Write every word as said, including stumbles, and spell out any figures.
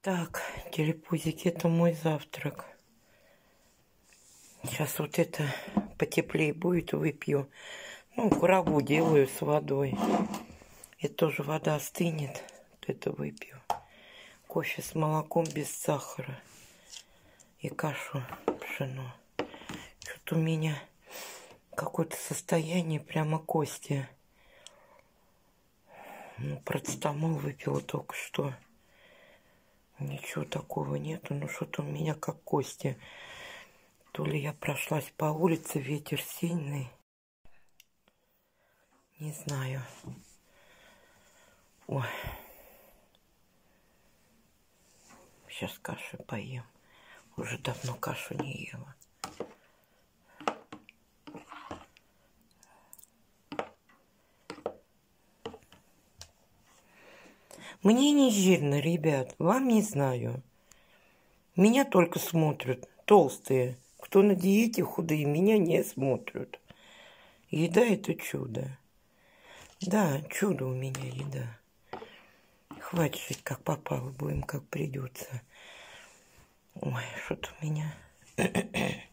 Так, телепузики, это мой завтрак. Сейчас вот это потеплее будет, выпью. Ну, курагу делаю с водой. И тоже вода остынет, вот это выпью. Кофе с молоком без сахара. И кашу пшено. Что-то у меня какое-то состояние, прямо кости. Ну, парацетамол выпила только что. Ничего такого нету, но что-то у меня как кости. То ли я прошлась по улице, ветер сильный. Не знаю. Ой. Сейчас кашу поем. Уже давно кашу не ела. Мне не жирно, ребят. Вам не знаю. Меня только смотрят толстые. Кто на диете, худые, меня не смотрят. Еда — это чудо. Да, чудо у меня еда. Хватит жить как попало, будем как придется. Ой, что-то у меня...